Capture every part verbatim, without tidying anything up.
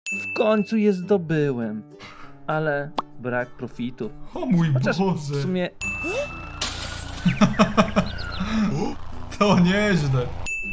W końcu je zdobyłem, ale brak profitu. O mój Chociaż Boże. w sumie... To nieźle.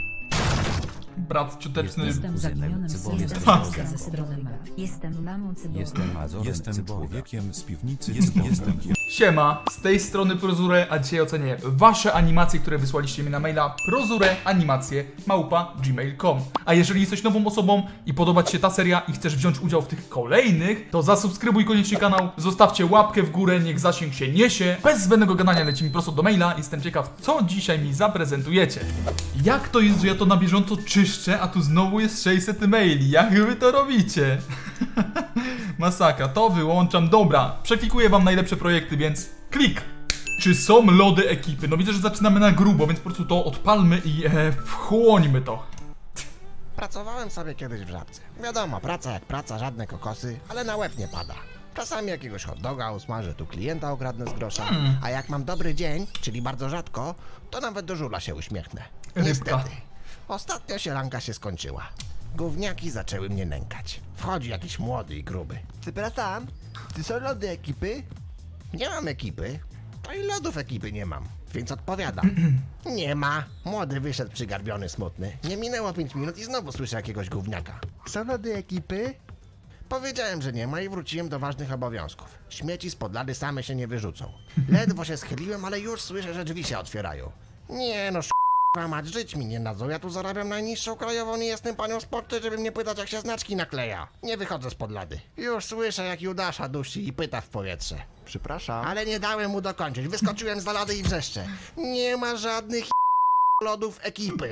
Brat cioteczny. Jestem zaginionym synem ze strony ma. Jestem mamą cyborga. Jestem Mazorem Jestem cyborga. Człowiekiem z piwnicy. Jestem, jestem. Siema, z tej strony Prozure, a dzisiaj ocenię wasze animacje, które wysłaliście mi na maila prozureanimacje małpa gmail kropka com. A jeżeli jesteś nową osobą i podoba ci się ta seria i chcesz wziąć udział w tych kolejnych, to zasubskrybuj koniecznie kanał, zostawcie łapkę w górę, niech zasięg się niesie. Bez zbędnego gadania lecimy prosto do maila. Jestem ciekaw, co dzisiaj mi zaprezentujecie. Jak to jest, że ja to na bieżąco czyszczę, a tu znowu jest sześćset maili? Jak wy to robicie? Masakra, to wyłączam. Dobra, przeklikuję wam najlepsze projekty, więc klik! Czy są lody ekipy? No widzę, że zaczynamy na grubo, więc po prostu to odpalmy i e, wchłońmy to. Pracowałem sobie kiedyś w Żabce. Wiadomo, praca jak praca, żadne kokosy, ale na łeb nie pada. Czasami jakiegoś hot doga usmażę, tu klienta okradnę z grosza, hmm. a jak mam dobry dzień, czyli bardzo rzadko, to nawet do żula się uśmiechnę. Niestety, ostatnio sielanka się skończyła. Gówniaki zaczęły mnie nękać. Wchodzi jakiś młody i gruby. Przepraszam, czy są lody ekipy? Nie mam ekipy. To i lodów ekipy nie mam. Więc odpowiadam. Nie ma. Młody wyszedł przygarbiony, smutny. Nie minęło pięć minut i znowu słyszę jakiegoś gówniaka. Są lody ekipy? Powiedziałem, że nie ma i wróciłem do ważnych obowiązków. Śmieci spod lady same się nie wyrzucą. Ledwo się schyliłem, ale już słyszę, że drzwi się otwierają. Nie no, sz***a mać, żyć mi nie nadzą. Ja tu zarabiam najniższą krajową, nie jestem panią z poczty, żeby mnie pytać, jak się znaczki nakleja. Nie wychodzę spod lady. Już słyszę, jak Judasza dusi i pyta w powietrze. Przepraszam. Ale nie dałem mu dokończyć. Wyskoczyłem za lady i wrzeszczę. Nie ma żadnych lodów ekipy.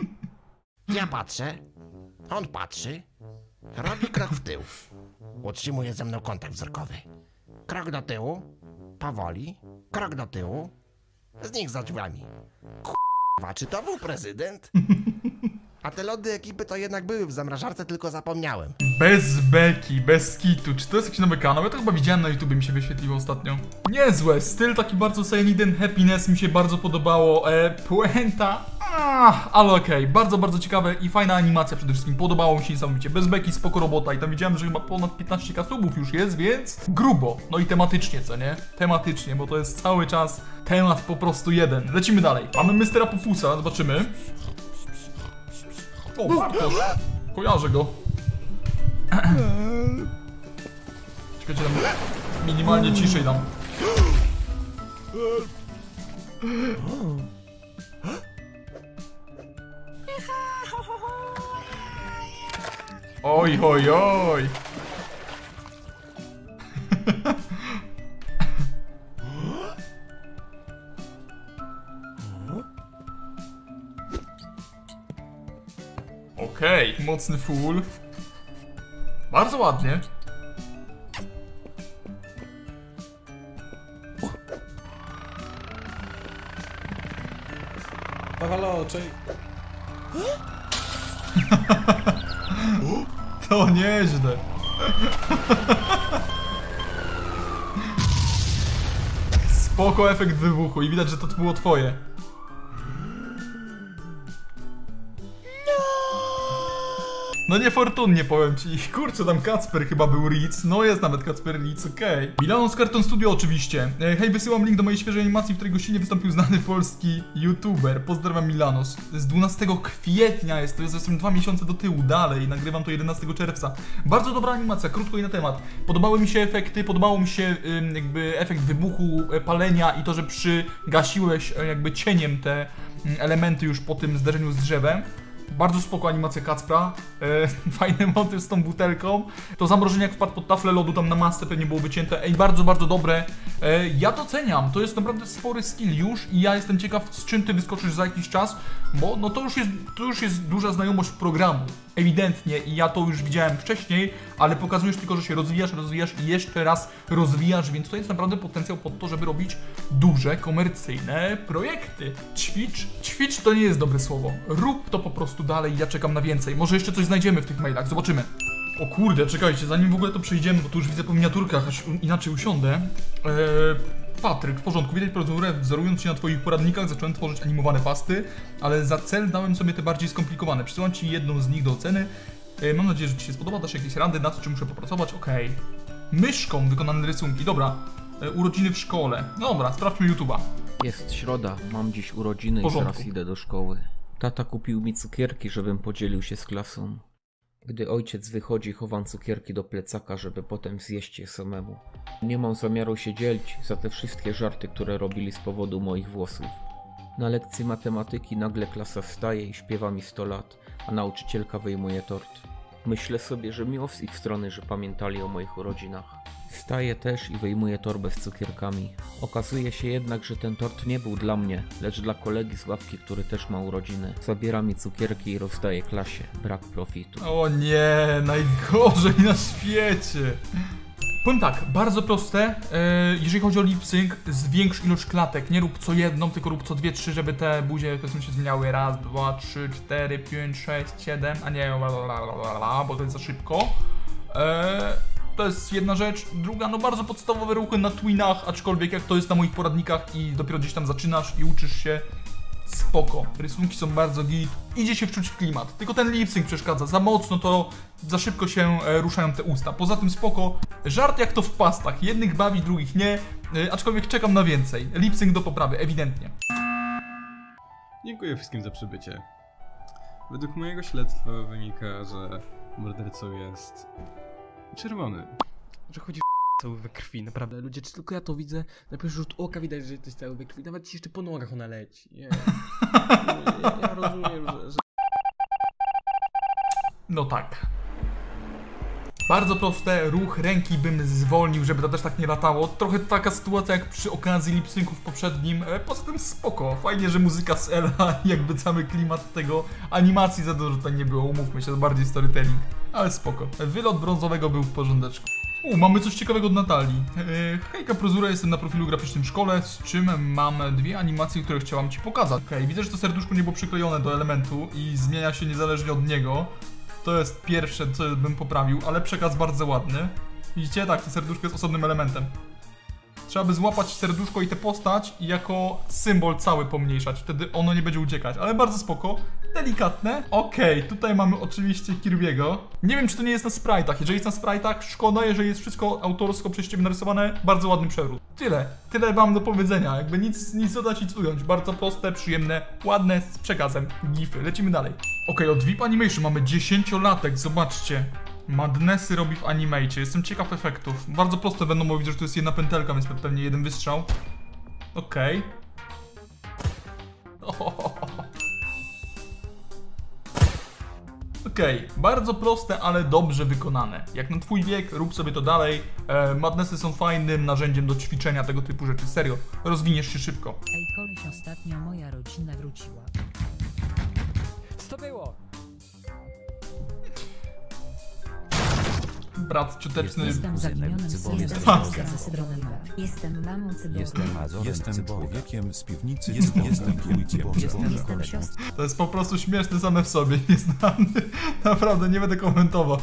Ja patrzę. On patrzy. Robi krok w tył. Utrzymuje ze mną kontakt wzrokowy. Krok do tyłu. Powoli. Krok do tyłu. Znikł za drzwiami. K***wa, czy to był prezydent? A te lody ekipy to jednak były w zamrażarce, tylko zapomniałem. Bez beki, bez kitu. Czy to jest jakiś nowy kanał? Ja to chyba widziałem na YouTube, mi się wyświetliło ostatnio. Niezłe, styl taki bardzo Cyaniden Happiness mi się bardzo podobało. E, puenta, ah, ale okej, okay. Bardzo, bardzo ciekawe i fajna animacja przede wszystkim. Podobało mi się niesamowicie. Bez beki, spoko robota i tam widziałem, że chyba ponad piętnaście tysięcy subów już jest, więc grubo. No i tematycznie, co nie? Tematycznie, bo to jest cały czas temat po prostu jeden. Lecimy dalej. Mamy mistera Pufusa, zobaczymy. O, Bartosz! Kojarzę go. Czekajcie, tam minimalnie ciszej dam. Oj, oj, oj! Okej, okay, mocny full. Bardzo ładnie. No halo, cześć. To nieźle. Spoko efekt wybuchu i widać, że to było twoje. No niefortunnie powiem ci, kurczę tam Kacper chyba był Ritz, no jest nawet Kacper Ritz, okej. Okay. Milanos Cartoon Studio oczywiście. Hej, wysyłam link do mojej świeżej animacji, w której gościnnie wystąpił znany polski youtuber. Pozdrawiam Milanos. Z dwunastego kwietnia jest, to jest zresztą dwa miesiące do tyłu, dalej, nagrywam to jedenastego czerwca. Bardzo dobra animacja, krótko i na temat. Podobały mi się efekty, podobało mi się ym, jakby efekt wybuchu, palenia i to, że przygasiłeś jakby cieniem te ym, elementy już po tym zderzeniu z drzewem. Bardzo spoko animacja Kacpra, e, fajny motyw z tą butelką. To zamrożenie jak wpadł pod taflę lodu tam na masce pewnie było wycięte. Ej, bardzo, bardzo dobre. E, ja doceniam, to jest naprawdę spory skill już i ja jestem ciekaw, z czym ty wyskoczysz za jakiś czas, bo no to już jest, to już jest duża znajomość programu. Ewidentnie i ja to już widziałem wcześniej, ale pokazujesz tylko, że się rozwijasz, rozwijasz i jeszcze raz rozwijasz, więc to jest naprawdę potencjał pod to, żeby robić duże, komercyjne projekty. Ćwicz, ćwicz to nie jest dobre słowo. Rób to po prostu dalej, ja czekam na więcej. Może jeszcze coś znajdziemy w tych mailach, zobaczymy. O kurde, czekajcie, zanim w ogóle to przejdziemy, bo tu już widzę po miniaturkach, aż inaczej usiądę. Eee, Patryk, w porządku, widać procedurę, wzorując się na twoich poradnikach, zacząłem tworzyć animowane pasty, ale za cel dałem sobie te bardziej skomplikowane. Przysyłam ci jedną z nich do oceny Yy, mam nadzieję, że Ci się spodoba, dasz jakieś rady na to, czy muszę popracować, okej. Okay. Myszką wykonane rysunki, dobra. Yy, urodziny w szkole, dobra, sprawdźmy YouTube'a. Jest środa, mam dziś urodziny i teraz idę do szkoły. Tata kupił mi cukierki, żebym podzielił się z klasą. Gdy ojciec wychodzi, chowam cukierki do plecaka, żeby potem zjeść je samemu. Nie mam zamiaru się dzielić za te wszystkie żarty, które robili z powodu moich włosów. Na lekcji matematyki nagle klasa wstaje i śpiewa mi sto lat, a nauczycielka wyjmuje tort. Myślę sobie, że miło z ich strony, że pamiętali o moich urodzinach. Wstaję też i wyjmuję torbę z cukierkami. Okazuje się jednak, że ten tort nie był dla mnie, lecz dla kolegi z ławki, który też ma urodziny. Zabiera mi cukierki i rozdaje klasie. Brak profitu. O nie, najgorzej na świecie. Powiem tak, bardzo proste, yy, jeżeli chodzi o lip-sync, zwiększ ilość klatek, nie rób co jedną, tylko rób co dwie, trzy, żeby te buzie powiedzmy się zmieniały. Raz, dwa, trzy, cztery, pięć, sześć, siedem, a nie lalalala, bo to jest za szybko. Yy, to jest jedna rzecz. Druga, no bardzo podstawowe ruchy na twinach, aczkolwiek jak to jest na moich poradnikach i dopiero gdzieś tam zaczynasz i uczysz się, spoko. Rysunki są bardzo git, idzie się wczuć w klimat. Tylko ten lip-sync przeszkadza, za mocno to, za szybko się e, ruszają te usta. Poza tym spoko, żart jak to w pastach, jednych bawi, drugich nie, e, aczkolwiek czekam na więcej. Lip-sync do poprawy, ewidentnie. Dziękuję wszystkim za przybycie. Według mojego śledztwa wynika, że mordercą jest czerwony. Że chodzi cały we krwi, naprawdę. Ludzie, czy tylko ja to widzę, na pierwszy rzut oka widać, że to jest cały we krwi. Nawet ci jeszcze po nogach ona leci. Nie. Ja, ja rozumiem, że, że... No tak. Bardzo proste, ruch ręki bym zwolnił, żeby to też tak nie latało. Trochę taka sytuacja jak przy okazji lip-synku w poprzednim. Poza tym spoko, fajnie, że muzyka z Ela, jakby cały klimat tego, animacji za dużo tutaj nie było, umówmy się, to bardziej storytelling. Ale spoko. Wylot brązowego był w porządeczku. U, mamy coś ciekawego od Natalii. Yy, hejka Prozura, jestem na profilu graficznym w szkole, z czym mam dwie animacje, które chciałam Ci pokazać. Okej, okay, widzę, że to serduszko nie było przyklejone do elementu i zmienia się niezależnie od niego. To jest pierwsze, co bym poprawił, ale przekaz bardzo ładny. Widzicie? Tak, to serduszko jest osobnym elementem. Trzeba by złapać serduszko i tę postać i jako symbol cały pomniejszać, wtedy ono nie będzie uciekać, ale bardzo spoko, delikatne. Okej, okay, tutaj mamy oczywiście Kirby'ego. Nie wiem, czy to nie jest na sprite'ach. Jeżeli jest na sprite'ach, szkoda, jeżeli jest wszystko autorsko przez Ciebie narysowane, bardzo ładny przeród. Tyle, tyle mam do powiedzenia, jakby nic, nic dodać, nic ująć. Bardzo proste, przyjemne, ładne, z przekazem, gify. Lecimy dalej. Okej, okay, od V I P Animation mamy dziesięciolatek, zobaczcie. Madnessy robi w animacie, jestem ciekaw efektów. Bardzo proste będą, bo widzę, że to jest jedna pętelka, więc pewnie jeden wystrzał. Okej. Okay. Okej, okay. Bardzo proste, ale dobrze wykonane. Jak na Twój wiek, rób sobie to dalej. E, Madnessy są fajnym narzędziem do ćwiczenia tego typu rzeczy. Serio, rozwiniesz się szybko. Ej koleś, ostatnio moja rodzina wróciła. Co to było? Brat cioteczny. Jestem zaginionym synem ze Sydronem. Jestem mamą Cyborga. Jestem, jestem człowiekiem z piwnicy. Jestem, jestem wujkiem. Jestem siostrą. To jest po prostu śmieszne same w sobie, nieznany. Naprawdę, nie będę komentował.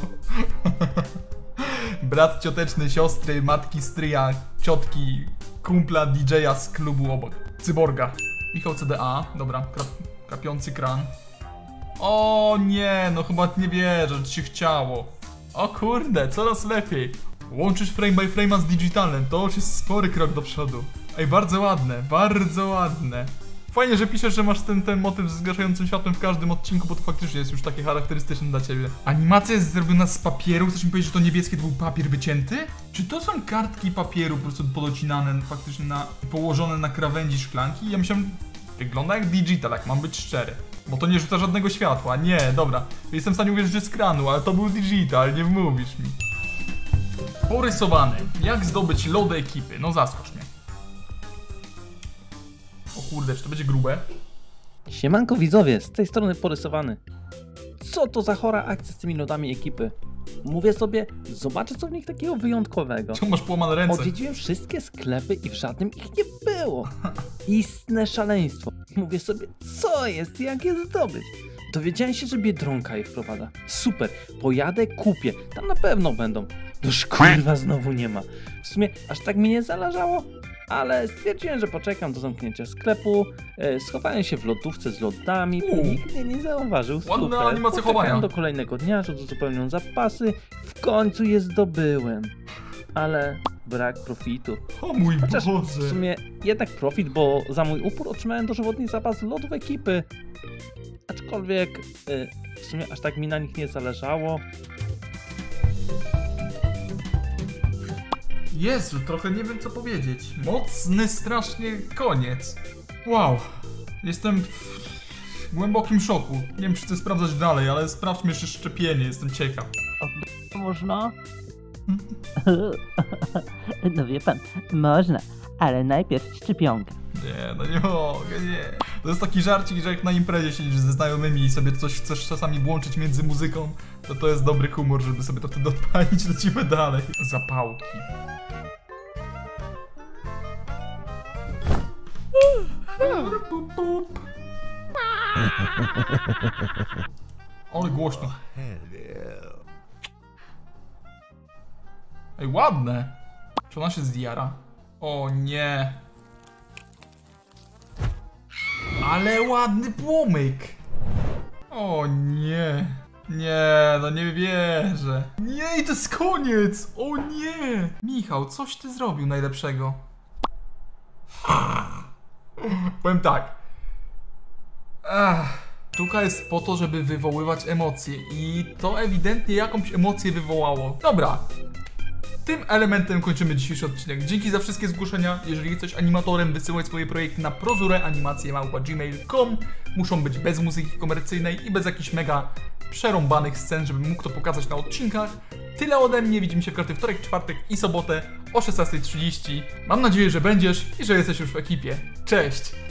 Brat cioteczny, siostry, matki, stryja, ciotki, kumpla, D J a z klubu obok. Cyborga. Michał C D A, dobra, krap, krapiący kran. O nie, no chyba nie wierzę, że ci się chciało. O kurde, coraz lepiej. Łączysz frame by frame'a z digitalem, to już jest spory krok do przodu. Ej, bardzo ładne, bardzo ładne. Fajnie, że piszesz, że masz ten, ten motyw z zgaszającym światłem w każdym odcinku, bo to faktycznie jest już takie charakterystyczne dla ciebie. Animacja jest zrobiona z papieru, chcesz mi powiedzieć, że to niebieskie to był papier wycięty? Czy to są kartki papieru po prostu podocinane faktycznie na, położone na krawędzi szklanki? Ja myślałem, wygląda jak digital, jak mam być szczery. Bo to nie rzuca żadnego światła. Nie, dobra. Jestem w stanie uwierzyć, że z kranu, ale to był digital, nie wmówisz mi. Porysowany. Jak zdobyć lodę ekipy? No zaskocz mnie. O kurde, czy to będzie grube? Siemanko widzowie, z tej strony Porysowany. Co to za chora akcja z tymi lodami ekipy? Mówię sobie, zobaczę co w nich takiego wyjątkowego. Czemu masz połamane ręce? Odwiedziłem wszystkie sklepy i w żadnym ich nie było. Istne szaleństwo. Mówię sobie, co jest, jak je zdobyć? Dowiedziałem się, że Biedronka je wprowadza. Super, pojadę, kupię. Tam na pewno będą. Noż kurwa znowu nie ma. W sumie aż tak mi nie zależało. Ale stwierdziłem, że poczekam do zamknięcia sklepu, e, schowałem się w lodówce z lodami, U. nikt mnie nie zauważył, Ładna super. animacja Poczekałem chowania. do kolejnego dnia, że uzupełnią zapasy, w końcu je zdobyłem. Ale brak profitu. O mój Chociaż w Boże. sumie jednak profit, bo za mój upór otrzymałem dożywotni zapas lodów ekipy. Aczkolwiek y, w sumie aż tak mi na nich nie zależało. Jezu, trochę nie wiem co powiedzieć. Mocny strasznie koniec. Wow. Jestem w głębokim szoku. Nie wiem czy chcę sprawdzać dalej, ale sprawdźmy jeszcze szczepienie, jestem ciekaw. Można? No wie pan, można, ale najpierw szczepionka. Nie, no nie mogę, nie. To jest taki żarcik, że jak na imprezie siedzisz ze znajomymi i sobie coś chcesz czasami włączyć między muzyką, to to jest dobry humor, żeby sobie to wtedy odpalić, lecimy dalej. Zapałki. Ale głośno. Ej, ładne. Czy ona się zjara? O nie. Ale ładny płomyk. O nie. Nie, no nie wierzę. Nie, i to jest koniec. O nie. Michał, coś ty zrobił najlepszego. Powiem tak. Ach, sztuka jest po to, żeby wywoływać emocje i to ewidentnie jakąś emocję wywołało. Dobra. Tym elementem kończymy dzisiejszy odcinek. Dzięki za wszystkie zgłoszenia. Jeżeli jesteś animatorem, wysyłaj swoje projekty na prozure animacje małpa gmail kropka com. Muszą być bez muzyki komercyjnej i bez jakichś mega przerąbanych scen, żebym mógł to pokazać na odcinkach. Tyle ode mnie. Widzimy się w każdy wtorek, czwartek i sobotę o szesnastej trzydzieści. Mam nadzieję, że będziesz i że jesteś już w ekipie. Cześć!